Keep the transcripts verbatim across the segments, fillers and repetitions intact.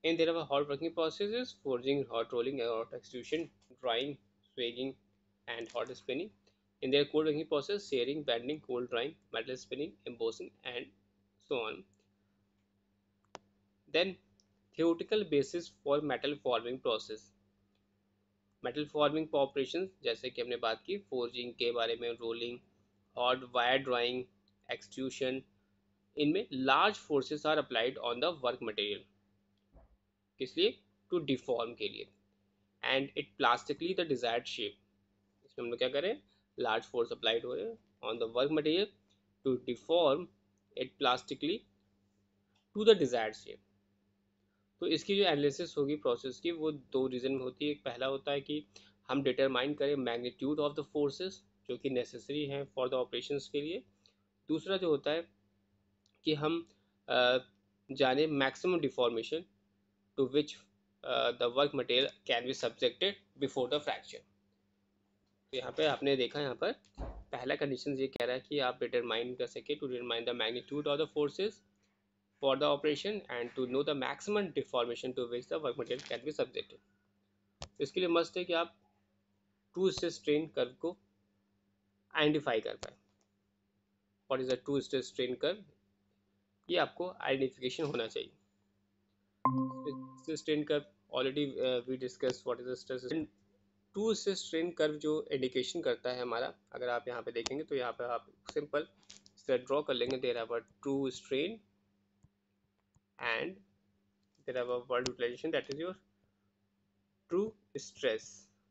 And there are hot working processes: forging, hot rolling, hot extrusion, drying, swagging, and hot spinning. In their cold working process: searing, bending, cold drying, metal spinning, embossing, and so on. Then theoretical basis for metal forming process. Metal forming operation जैसे कि हमने बात की forging के बारे में, rolling, hot wire drawing, extrusion, इनमें large forces are applied on the work material, किस लिए? टू डिफॉर्म के लिए, and it plastically the desired shape. इसमें हम लोग क्या करें? लार्ज फोर्स अप्लाइड हो रहे हैं on the work material to deform it plastically to the desired shape. तो इसकी जो एनालिसिस होगी प्रोसेस की, वो दो रीज़न में होती है। एक पहला होता है कि हम डिटरमाइन करें मैग्नीट्यूड ऑफ द फोर्सेस जो कि नेसेसरी हैं फॉर द ऑपरेशंस के लिए। दूसरा जो होता है कि हम uh, जाने maximum deformation to which the work material can be subjected before the fracture. तो यहाँ पे आपने देखा, यहाँ पर पहला कंडीशन ये कह रहा है कि आप डिटरमाइन कर सके to determine the magnitude of the forces for the operation and to know the maximum deformation to which the work material can be subjected। इसके लिए मस्ट है कि आप टू स्ट्रेस स्ट्रेन कर्व को आइडेंटिफाई कर पाए। What is the true stress strain curve, ये आपको आइडेंटिफिकेशन होना चाहिए। Stress strain curve already we discuss what is the stress. True stress strain curve जो इंडिकेशन करता है हमारा, अगर आप यहाँ पे देखेंगे तो यहाँ पे आप सिंपल इस तरह ड्रॉ कर लेंगे। There have a true strain and there have a word utilization that is your true stress,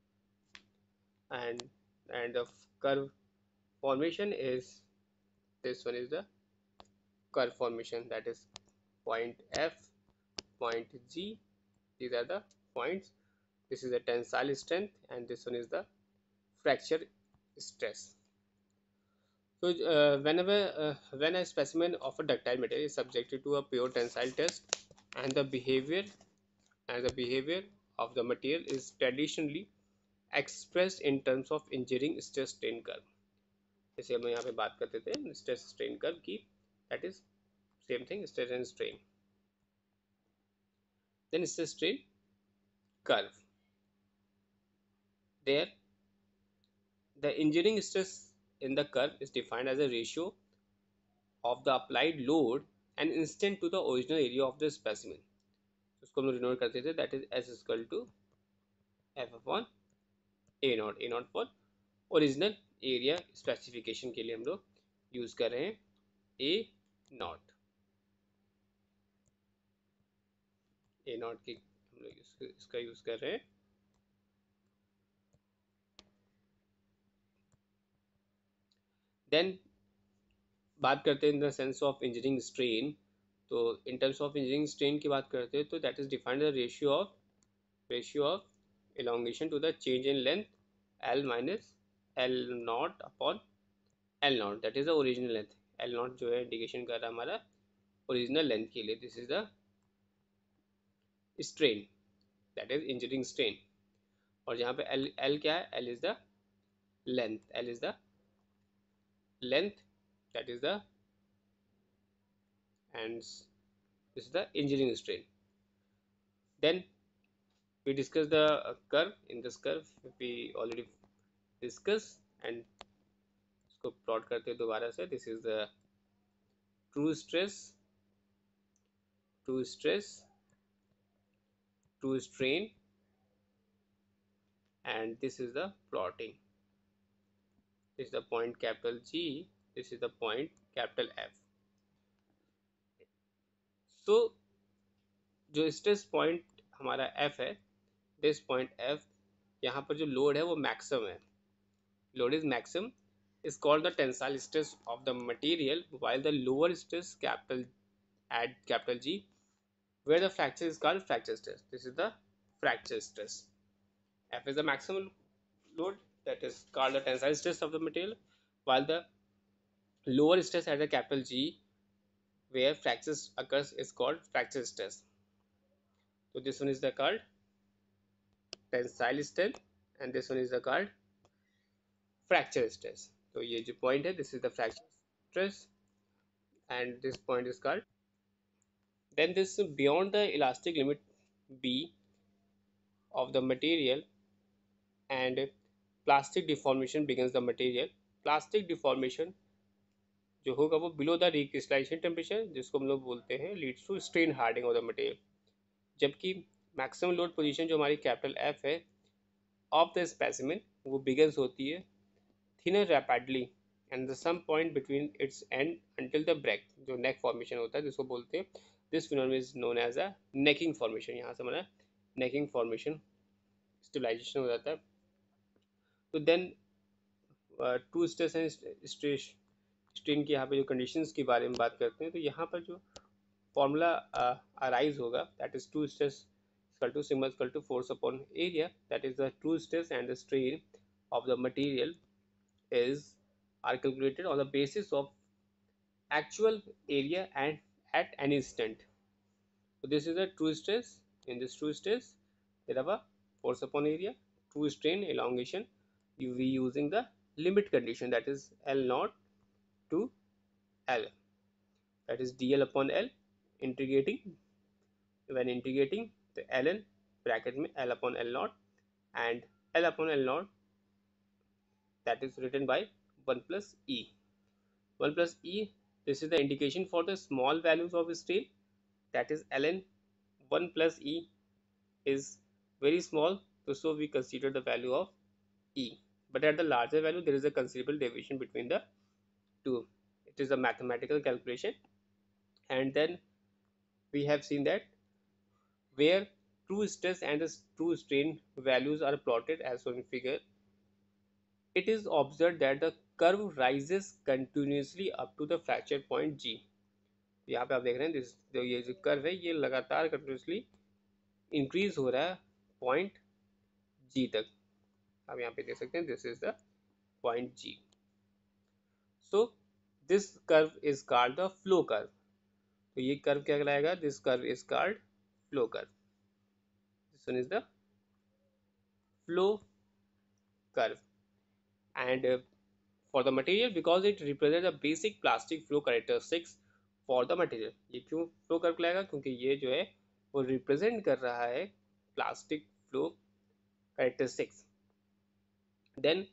and and the curve formation is, this one is the curve formation, that is point F, point G, these are the points. This is the tensile strength and this one is the fracture stress. So uh, whenever uh, when a specimen of a ductile material is subjected to a pure tensile test, and the behavior and the behavior of the material is traditionally expressed in terms of engineering stress strain curve। जैसे हम यहाँ पे बात करते थे stress strain curve की, that is same thing, stress and strain। then stress strain curve, there the engineering stress in the curve is defined as a ratio of the applied load and instant to the original area of the specimen। उसको हम लोग denote करते थे, that is S is equal to F upon A naught. A naught for original area specification के लिए हम लोग use कर रहे हैं ए नॉट। ए नॉट की हम लोग इसका यूज कर रहे हैं। देन बात करते हैं in the sense of engineering strain. तो in terms of engineering strain की बात करते हैं तो that is defined the ratio of ratio of elongation to the change in length L minus L naught upon L naught, that is the original length. L naught जो है indication कर रहा है हमारा ओरिजिनल लेंथ के लिए। This is the strain, that is engineering strain. और जहाँ पे L L क्या है? L is the length, L is the length, that is the, and this is the engineering strain। then we discuss the uh, curve। in this curve we already discuss and इसको plot करते हैं दोबारा से। this is the true stress, true stress, true strain, and this is the plotting। this is the point capital G, this is the point capital F। so जो stress point हमारा F है, this point F, यहाँ पर जो load है वो maximum है। load is maximum is called the tensile stress of the material, while the lower stress capital at capital G where the fracture is called fracture stress। this is the fracture stress। F is the maximum load, that is called the tensile stress of the material, while the lower stress at the capital G where fracture occurs is called fracture stress। so this one is the called tensile strength and this one is the called fracture stress। तो ये जो point है, this is the fracture stress and this point is called, then this beyond the elastic limit B of the material and plastic deformation begins the material. Plastic deformation जो होगा वो below the recrystallisation temperature जिसको हम लोग बोलते हैं leads to strain hardening of the material, जबकि maximum load position जो हमारी कैपिटल एफ है ऑफ द स्पेसिमेन वो बिगन्स होती है thinner rapidly and the some point between its end until the break, जो नेक फॉर्मेशन होता है जिसको बोलते हैं this phenomenon is known as a necking formation. यहाँ से हमारा नेकिंग फॉर्मेशन स्टेबलाइजेशन हो जाता है। तो then true stress and stress strain की यहाँ पे जो कंडीशंस के बारे में बात करते हैं तो यहाँ पर जो फॉर्मूला अराइज होगा that is true stress equal to sigma equal to force upon area, that is the true stress and the strain of the material is are calculated on the basis of actual area and at any instant. So this is a true stress. In this true stress there are force upon area, true strain elongation, you will be using the limit condition that is L naught to L, that is dl upon L, integrating when integrating the ln bracket में L upon L naught and L upon L naught that is written by one plus E. one plus E, this is the indication for the small values of strain, that is ln one plus E is very small, so we consider the value of E. But at the larger value there is a considerable deviation between the two. It is a mathematical calculation, and then we have seen that where true stress and the true strain values are plotted as shown in figure, it is observed that the curve rises continuously up to the fracture point G. यहाँ पे आप देख रहे हैं this जो ये जो curve है ये लगातार कंटिन्यूसली इंक्रीज हो रहा है पॉइंट G तक। आप यहाँ पे देख सकते हैं this is the point G. So this curve is called the flow curve. तो ये कर्व क्या कहलाएगा? This curve is called flow curve. This one is the flow curve. And uh, for the material, because it represents the basic plastic flow characteristics for the material. ये क्यों flow curve कहलाएगा? क्योंकि ये जो है वो रिप्रेजेंट कर रहा है plastic flow characteristics. Then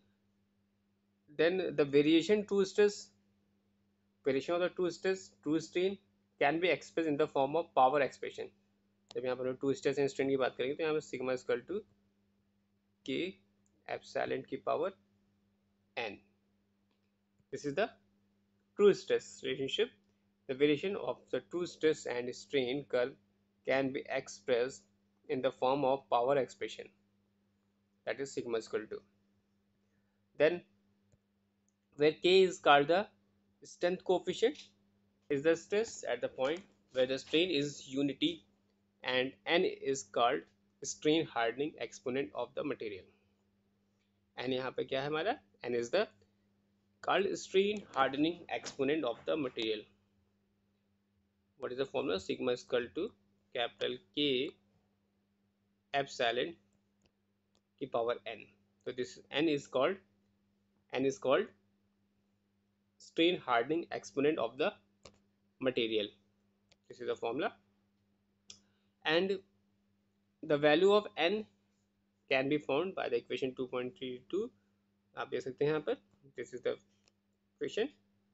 then the variation to stress, variation of the two stress two strain can be expressed in the form of power expression. जब यहाँ पर टू स्ट्रेस एंड स्ट्रेन की बात करेंगे तो यहाँ पर sigma equal to K epsilon की power n. This is the true stress relationship. The variation of the true stress and strain curve can be expressed in the form of power expression, that is sigma equal to. Then where k is called the strength coefficient is the stress at the point where the strain is unity, and n is called strain hardening exponent of the material. n यहाँ पे क्या है हमारा? n is the called strain hardening exponent of the material. What is the formula? Sigma is equal to capital K epsilon की power n. So this n is called n is called strain hardening exponent of the material. This is the formula, and the value of n can be found by the equation two point three two. आप देख सकते हैं यहाँ पर. This is the equation,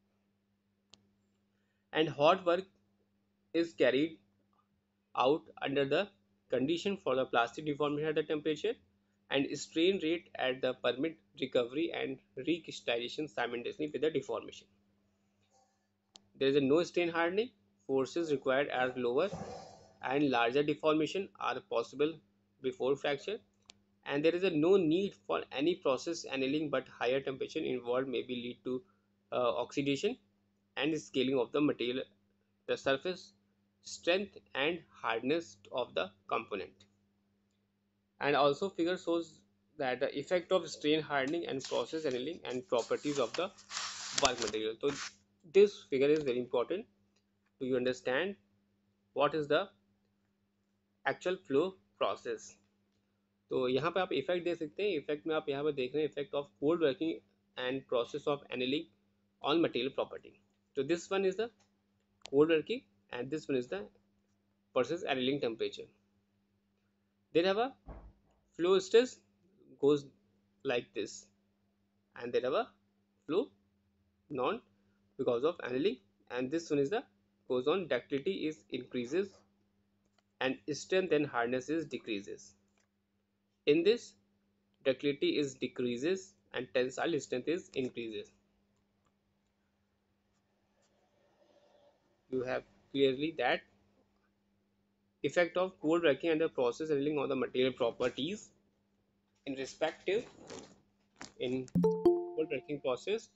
and hot work is carried out under the condition for the plastic deformation at the temperature, and strain rate at the permit recovery and recrystallization simultaneously with the deformation. There is a no strain hardening, forces required are lower, and larger deformation are possible before fracture, and there is a no need for any process annealing, but higher temperature involved may be lead to uh, oxidation and scaling of the material, the surface strength and hardness of the component. And also figure shows that the effect of strain hardening and process annealing and properties of the bulk material. So this figure is very important to you understand what is the actual flow process. तो यहाँ पे आप effect देख सकते हैं. Effect में आप यहाँ पे देख रहे हैं effect of cold working and process of annealing on material property. तो this one is the cold working and this one is the process annealing temperature. They have a flow stress goes like this, and they have a flow non because of annealing, and this one is the goes on ductility is increases and strength and hardness is decreases. In this, ductility is decreases and tensile strength is increases. You have clearly that effect of cold working and the process handling on the material properties in respective in cold working process,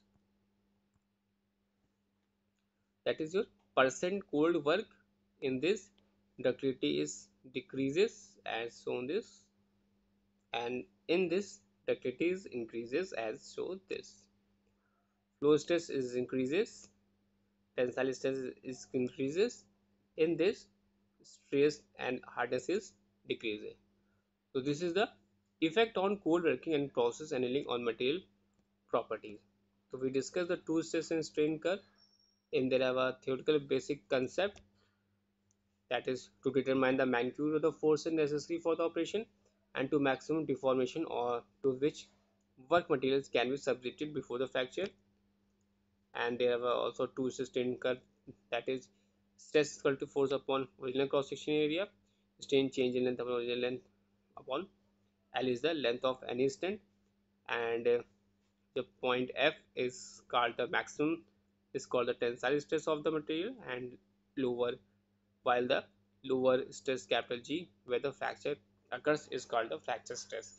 that is your percent cold work. In this, ductility is decreases as shown this, and in this ductility is increases as shown this. Flow stress is increases, tensile stress is increases. In this, stress and hardness is decreases. So this is the effect on cold working and process annealing on material properties. So we discussed the two stress and strain curve. In there have a theoretical basic concept, that is to determine the magnitude of the forces necessary for the operation and to maximum deformation or to which work materials can be subjected before the fracture. And there are also two strain curve, that is stress equal to force upon original cross section area, strain change in length upon original length upon L is the length of any stent, and uh, the point F is called the maximum, is called the tensile stress of the material, and lower, while the lower stress capital G where the fracture occurs is called the fracture stress.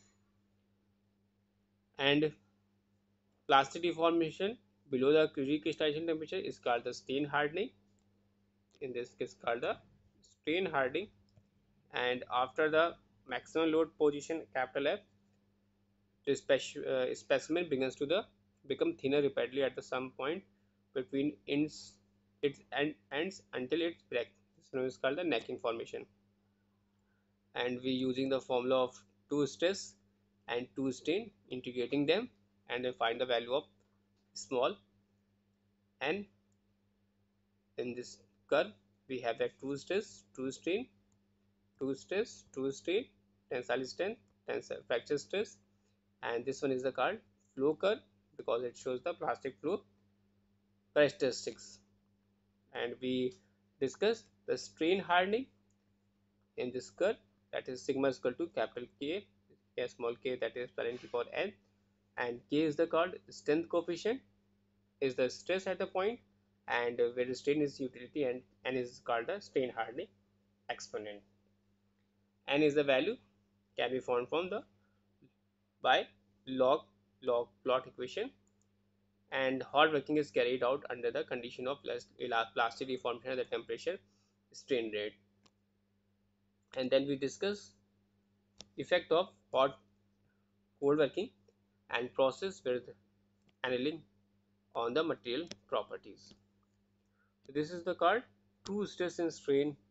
And plastic deformation below the recrystallization temperature is called the strain hardening. In this case called the strain hardening. And after the maximum load position capital F, the uh, specimen begins to the become thinner rapidly at the some point between ends its end, ends until it breaks. This is called the necking formation. And we using the formula of two stress and two strain, integrating them, and then find the value of small n. In this curve we have that two stress, two strain, two stress, two strain, tensile strength, tensile fracture stress, and this one is the called flow curve because it shows the plastic flow characteristics. And we discuss the strain hardening in this curve, that is sigma is equal to capital K, a small k, that is parenthesis for n, and K is the called strength coefficient, is the stress at the point, and where the strain is utility, and n is called the strain hardening exponent. N is the value can be found from the by log log plot equation. And hot working is carried out under the condition of plastic deformation at the temperature strain rate. And then we discuss effect of hot cold working and process with annealing on the material properties. So this is the called true stress and strain